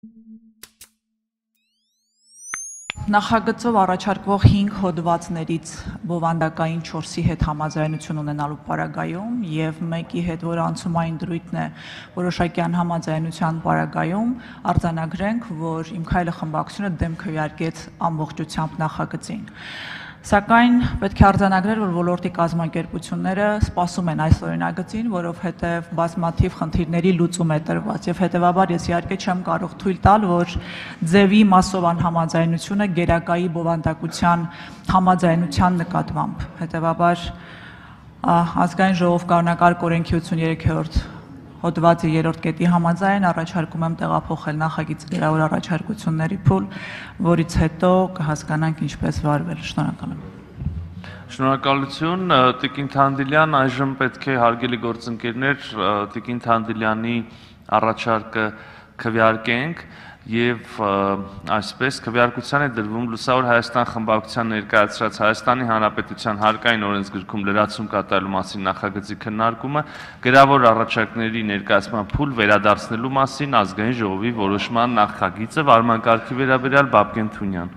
Նախագծով առաջարկվող 5 հոդվածներից բովանդակային 4-ի հետ համաձայնություն ունենալու պարագայում եւ 1-ի հետ, որը անցումային դրույթն է որոշակի անհամաձայնության պարագայում, արձանագրենք, որ Իմ քայլը խմբակցությունը դեմ քվեարկեց ամբողջությամբ նախագծին։ Սակայն պետք է արձանագրել, որ ոլորտի կազմակերպությունները սպասում են այս օրինագծին, որովհետև բազմաթիվ խնդիրների լուծում է տրված եւ հետեւաբար ես իհարկե չեմ կարող թույլ տալ, որ ձևի մասով անհամաձայնությունը գերակայի բովանդակության համաձայնության նկատմամբ։ Հետեւաբար ազգային ժողով կանոնակարգ օրենքի 83-րդ հոդվածի 3-րդ կետի համաձայն առաջարկում եմ տեղափոխել նախագիծը գրավոր առաջարկությունների փուլ, որից հետո կհասկանանք ինչպես վարվել։ Շնորհակալ եմ։ Շնորհակալություն, Տիկին Թանդիլյան, այժմ պետք է հարգելի գործընկերներ Տիկին Թանդիլյանի առաջարկը քվեարկենք եւ այսպես քվեարկության է դրվում Լուսավոր Հայաստան խմբակցության ներկայացրած Հայաստանի Հանրապետության հարկային օրենսգրքում լրացում կատարելու մասին նախագծի քննարկումը գրավոր առաջարկների ներկայացման փուլ վերադարձնելու մասին ազգային ժողովի որոշման նախագիծը վարման կարգի վերաբերյալ Բաբկեն Թունյան։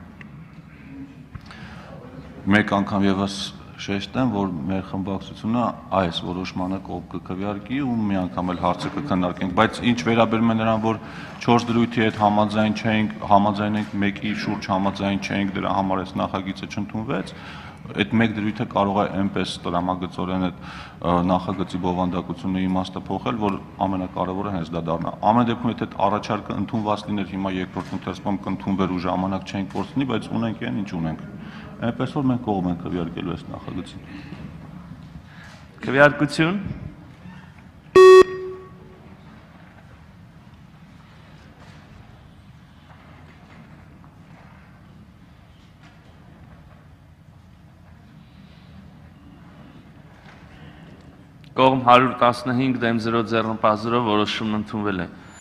Մեկ անգամ եւս շեշտեմ, որ մեր խմբակցությունը այս որոշմանը կողմ կքվեարկի ու մի անգամ էլ հարցը կքննարկենք, բայց ինչ վերաբերում է նրան, որ 4 դրույթի հետ համաձայնենք մեկի շուրջ համաձայն չենք, դրա համար այս նախագիծը չընդունվեց, այդ մեկ դրույթը կարող է այնպես տրամագծորեն այդ նախագծի բովանդակությունը իմաստը փոխել, որ ամենակարևորը հենց դա դառնա։ Ամեն դեպքում եթե այդ առաջարկը ընդունված լիներ, հիմա երկրորդ ընթերցում կընդունվեր ու ժամանակ չենք կորցնի, բայց ունենք այն ինչ ունենք։ Այնպես որ մենք կողմ ենք քվեարկելու այս նախագծին։ Քվեարկություն։ Կողմ 115 դեմ 0 ձեռնպահ 0 որոշումն ընդունվել է։